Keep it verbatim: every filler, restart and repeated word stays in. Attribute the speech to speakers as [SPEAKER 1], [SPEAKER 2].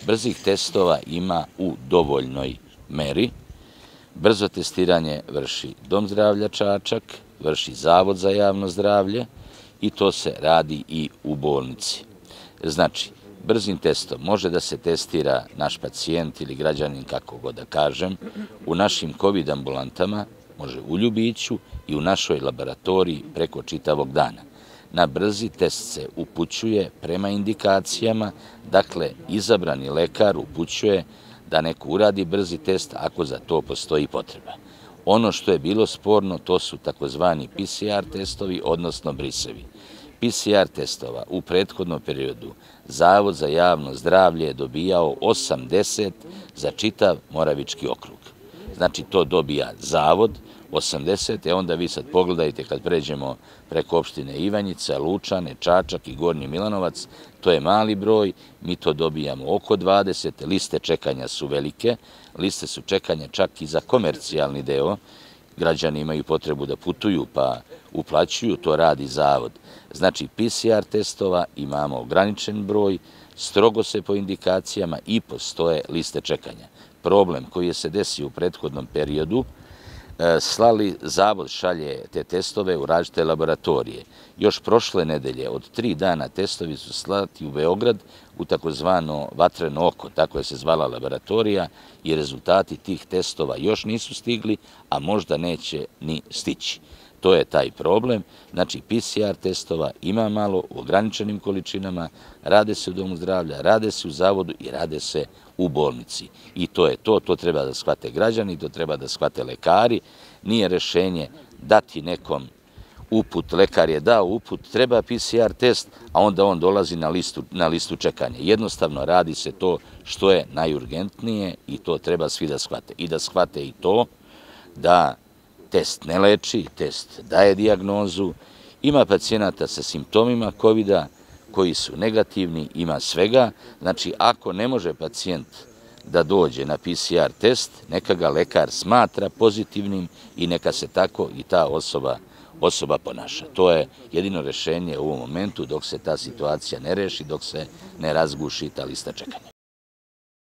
[SPEAKER 1] Brzih testova ima u dovoljnoj meri. Brzo testiranje vrši Dom zdravlja Čačak, vrši Zavod za javno zdravlje i to se radi i u bolnici. Znači, brzim testom može da se testira naš pacijent ili građanin, kako god da kažem, u našim COVID ambulantama, može u Ljubiću i u našoj laboratoriji preko čitavog dana. Na brzi test se upućuje prema indikacijama, dakle, izabrani lekar upućuje da neko uradi brzi test ako za to postoji potreba. Ono što je bilo sporno, to su takozvani P C R testovi, odnosno brisevi. P C R testova u prethodnom periodu Zavod za javno zdravlje je dobijao osamdeset za čitav Moravički okrug. Znači, to dobija Zavod, osamdeset, e onda vi sad pogledajte kad pređemo preko opštine Ivanjica, Lučane, Čačak i Gornji Milanovac, to je mali broj, mi to dobijamo oko dvadeset, liste čekanja su velike, liste su čekanja čak i za komercijalni deo, građani imaju potrebu da putuju pa uplaćuju, to radi Zavod. Znači, P C R testova imamo ograničen broj, strogo se po indikacijama i postoje liste čekanja. Problem koji je se desio u prethodnom periodu, slali, Zavod šalje te testove u različite laboratorije. Još prošle nedelje, od tri dana, testovi su slati u Beograd u takozvano vatreno oko, tako je se zvala laboratorija, i rezultati tih testova još nisu stigli, a možda neće ni stići. To je taj problem. Znači, P C R testova ima malo u ograničenim količinama, rade se u Domu zdravlja, rade se u Zavodu i rade se u bolnici. I to je to, to treba da shvate građani, to treba da shvate lekari. Nije rešenje dati nekom uput, lekar je dao uput, treba P C R test, a onda on dolazi na listu, na listu čekanja. Jednostavno radi se to što je najurgentnije i to treba svi da shvate. I da shvate i to da test ne leči, test daje dijagnozu, ima pacijenata sa simptomima kovida koji su negativni, ima svega. Znači, ako ne može pacijent da dođe na P C R test, neka ga lekar smatra pozitivnim i neka se tako i ta osoba, osoba ponaša. To je jedino rešenje u ovom momentu dok se ta situacija ne reši, dok se ne razguši ta lista čekanja.